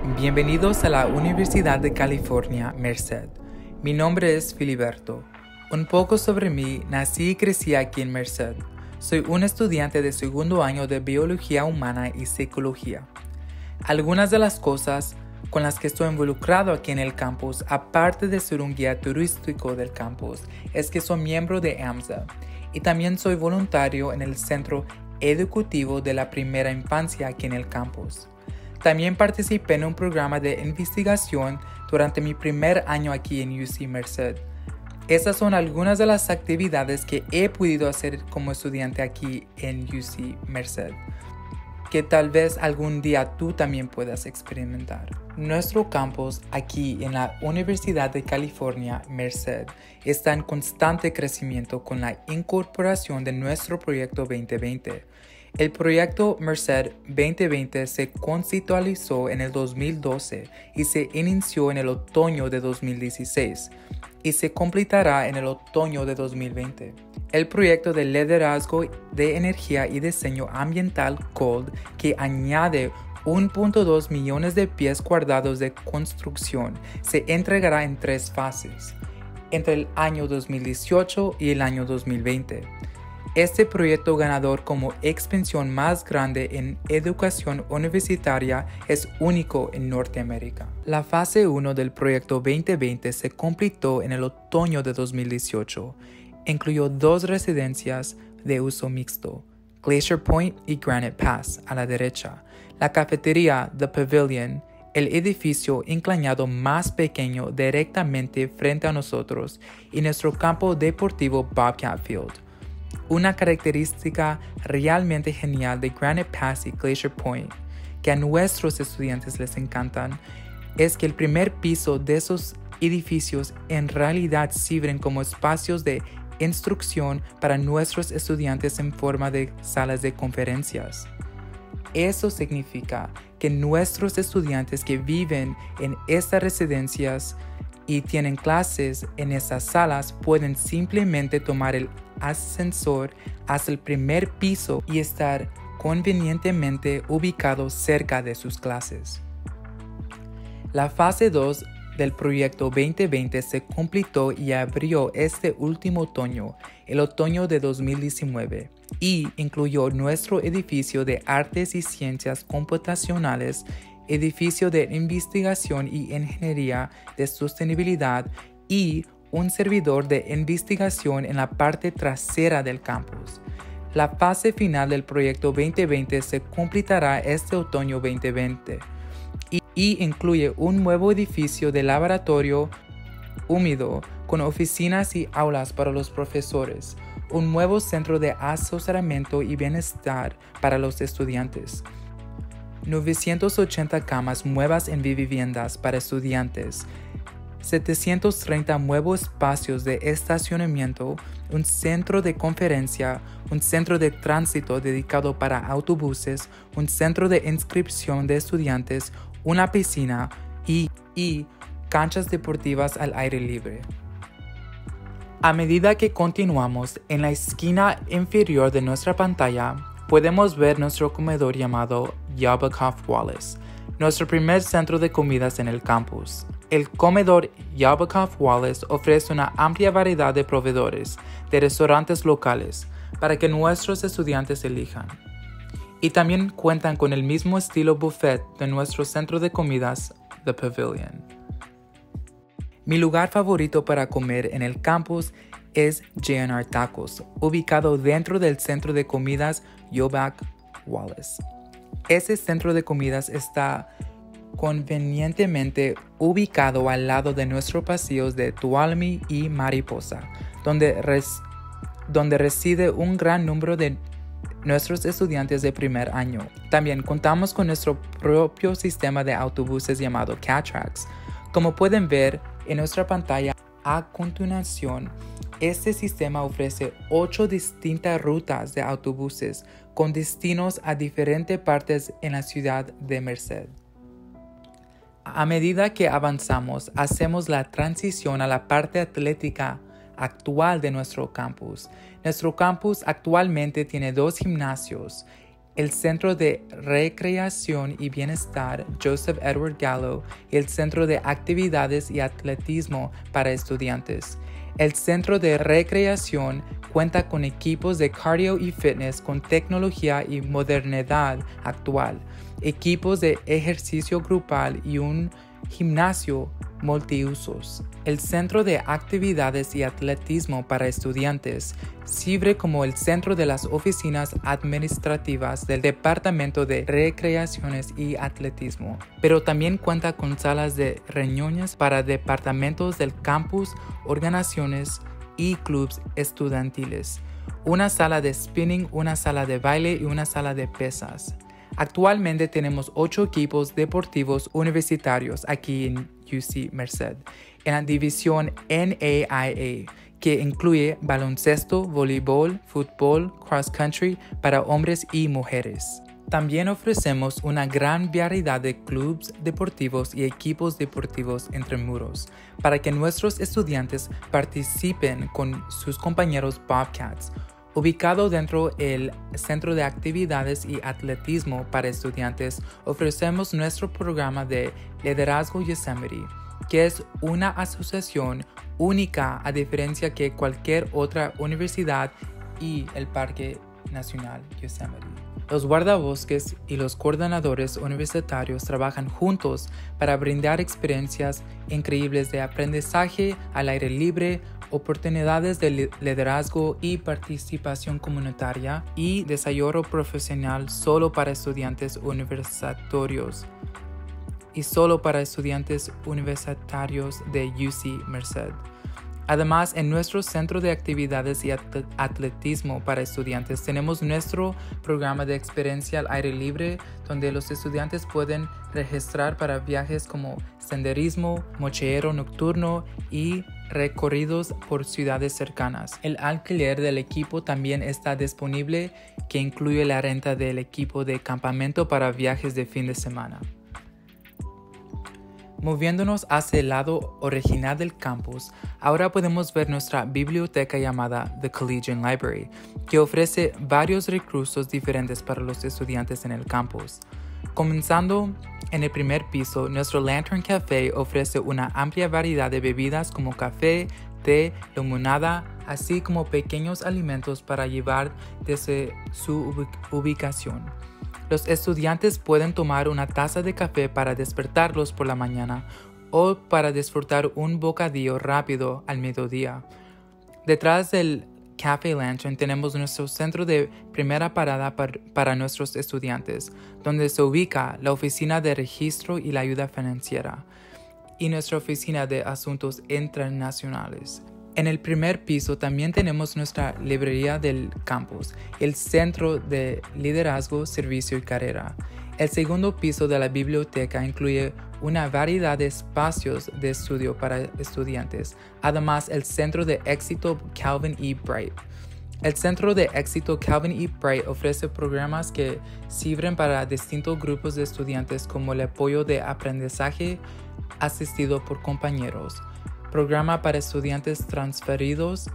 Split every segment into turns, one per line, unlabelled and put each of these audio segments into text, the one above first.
Bienvenidos a la Universidad de California, Merced. Mi nombre es Filiberto. Un poco sobre mí, nací y crecí aquí en Merced. Soy un estudiante de segundo año de Biología Humana y Psicología. Algunas de las cosas con las que estoy involucrado aquí en el campus, aparte de ser un guía turístico del campus, es que soy miembro de AMSA y también soy voluntario en el Centro Educativo de la Primera Infancia aquí en el campus. También participé en un programa de investigación durante mi primer año aquí en UC Merced. Estas son algunas de las actividades que he podido hacer como estudiante aquí en UC Merced, que tal vez algún día tú también puedas experimentar. Nuestro campus aquí en la Universidad de California, Merced, está en constante crecimiento con la incorporación de nuestro proyecto 2020. El proyecto Merced 2020 se conceptualizó en el 2012 y se inició en el otoño de 2016 y se completará en el otoño de 2020. El proyecto de liderazgo de energía y diseño ambiental COLD, que añade 1.2 millones de pies cuadrados de construcción, se entregará en 3 fases, entre el año 2018 y el año 2020. Este proyecto ganador como expansión más grande en educación universitaria es único en Norteamérica. La fase 1 del proyecto 2020 se completó en el otoño de 2018. Incluyó 2 residencias de uso mixto, Glacier Point y Granite Pass a la derecha, la cafetería The Pavilion, el edificio inclinado más pequeño directamente frente a nosotros y nuestro campo deportivo Bobcat Field. Una característica realmente genial de Granite Pass y Glacier Point, que a nuestros estudiantes les encantan, es que el primer piso de esos edificios en realidad sirven como espacios de instrucción para nuestros estudiantes en forma de salas de conferencias. Eso significa que nuestros estudiantes que viven en estas residencias y tienen clases en esas salas pueden simplemente tomar el ascensor hasta el primer piso y estar convenientemente ubicados cerca de sus clases. La fase 2 del proyecto 2020 se completó y abrió este último otoño, el otoño de 2019, y incluyó nuestro edificio de artes y ciencias computacionales, edificio de investigación y ingeniería de sostenibilidad y un servidor de investigación en la parte trasera del campus. La fase final del proyecto 2020 se completará este otoño 2020 y incluye un nuevo edificio de laboratorio húmedo con oficinas y aulas para los profesores, un nuevo centro de asesoramiento y bienestar para los estudiantes, 980 camas nuevas en viviendas para estudiantes, 730 nuevos espacios de estacionamiento, un centro de conferencia, un centro de tránsito dedicado para autobuses, un centro de inscripción de estudiantes, una piscina y canchas deportivas al aire libre. A medida que continuamos, en la esquina inferior de nuestra pantalla, podemos ver nuestro comedor llamado Yabakov Wallace, nuestro primer centro de comidas en el campus. El comedor Yabakov Wallace ofrece una amplia variedad de proveedores de restaurantes locales para que nuestros estudiantes elijan. Y también cuentan con el mismo estilo buffet de nuestro centro de comidas, The Pavilion. Mi lugar favorito para comer en el campus es J&R Tacos, ubicado dentro del centro de comidas Yabakov Wallace. Ese centro de comidas está convenientemente ubicado al lado de nuestros pasillos de Tuolumne y Mariposa, donde reside un gran número de nuestros estudiantes de primer año. También contamos con nuestro propio sistema de autobuses llamado Catrax. Como pueden ver en nuestra pantalla a continuación, este sistema ofrece 8 distintas rutas de autobuses con destinos a diferentes partes en la ciudad de Merced. A medida que avanzamos, hacemos la transición a la parte atlética actual de nuestro campus. Nuestro campus actualmente tiene 2 gimnasios el Centro de Recreación y Bienestar Joseph Edward Gallo y el Centro de Actividades y Atletismo para Estudiantes. El Centro de Recreación cuenta con equipos de cardio y fitness con tecnología y modernidad actual, equipos de ejercicio grupal y un gimnasio multiusos. El Centro de Actividades y Atletismo para Estudiantes sirve como el centro de las oficinas administrativas del Departamento de Recreaciones y Atletismo, pero también cuenta con salas de reuniones para departamentos del campus, organizaciones y clubes estudiantiles, una sala de spinning, una sala de baile y una sala de pesas. Actualmente tenemos 8 equipos deportivos universitarios aquí en UC Merced, en la división NAIA, que incluye baloncesto, voleibol, fútbol, cross country para hombres y mujeres. También ofrecemos una gran variedad de clubes deportivos y equipos deportivos entre muros para que nuestros estudiantes participen con sus compañeros Bobcats. Ubicado dentro del Centro de Actividades y Atletismo para Estudiantes, ofrecemos nuestro programa de Liderazgo Yosemite, que es una asociación única a diferencia que cualquier otra universidad y el Parque Nacional Yosemite. Los guardabosques y los coordinadores universitarios trabajan juntos para brindar experiencias increíbles de aprendizaje al aire libre, oportunidades de liderazgo y participación comunitaria y desarrollo profesional solo para estudiantes universitarios y solo para estudiantes universitarios de UC Merced. Además, en nuestro Centro de Actividades y Atletismo para Estudiantes tenemos nuestro programa de experiencia al aire libre, donde los estudiantes pueden registrar para viajes como senderismo, mochilero nocturno y recorridos por ciudades cercanas. El alquiler del equipo también está disponible, que incluye la renta del equipo de campamento para viajes de fin de semana. Moviéndonos hacia el lado original del campus, ahora podemos ver nuestra biblioteca llamada The Collegian Library, que ofrece varios recursos diferentes para los estudiantes en el campus. Comenzando en el primer piso, nuestro Lantern Café ofrece una amplia variedad de bebidas como café, té, limonada, así como pequeños alimentos para llevar desde su ubicación. Los estudiantes pueden tomar una taza de café para despertarlos por la mañana o para disfrutar un bocadillo rápido al mediodía. Detrás del Café Lantern tenemos nuestro centro de primera parada para nuestros estudiantes, donde se ubica la oficina de registro y la ayuda financiera, y nuestra oficina de asuntos internacionales. En el primer piso también tenemos nuestra librería del campus, el Centro de Liderazgo, Servicio y Carrera. El segundo piso de la biblioteca incluye una variedad de espacios de estudio para estudiantes, además el Centro de Éxito Calvin E. Bright. El Centro de Éxito Calvin E. Bright ofrece programas que sirven para distintos grupos de estudiantes, como el apoyo de aprendizaje asistido por compañeros, programa para estudiantes transferidos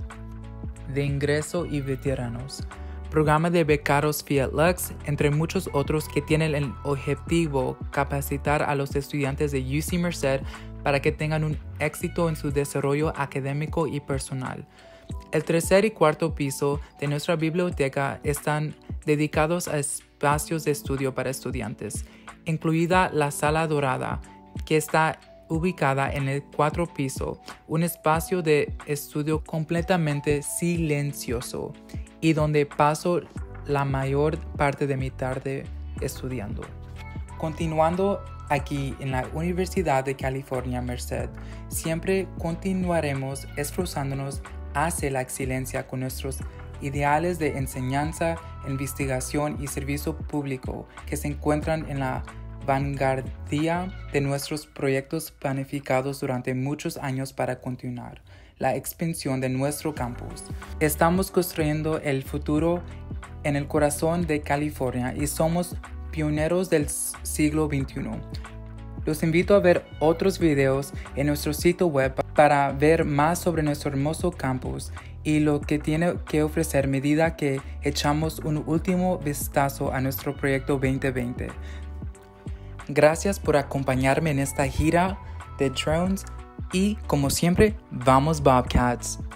de ingreso y veteranos, programa de becarios Fiat Lux, entre muchos otros que tienen el objetivo capacitar a los estudiantes de UC Merced para que tengan un éxito en su desarrollo académico y personal. El tercer y cuarto piso de nuestra biblioteca están dedicados a espacios de estudio para estudiantes, incluida la Sala Dorada, que está ubicada en el cuarto piso, un espacio de estudio completamente silencioso y donde paso la mayor parte de mi tarde estudiando. Continuando aquí en la Universidad de California Merced, siempre continuaremos esforzándonos hacia la excelencia con nuestros ideales de enseñanza, investigación y servicio público que se encuentran en la vanguardia de nuestros proyectos planificados durante muchos años para continuar la expansión de nuestro campus. Estamos construyendo el futuro en el corazón de California y somos pioneros del siglo XXI. Los invito a ver otros videos en nuestro sitio web para ver más sobre nuestro hermoso campus y lo que tiene que ofrecer a medida que echamos un último vistazo a nuestro proyecto 2020. Gracias por acompañarme en esta gira de drones y, como siempre, vamos Bobcats.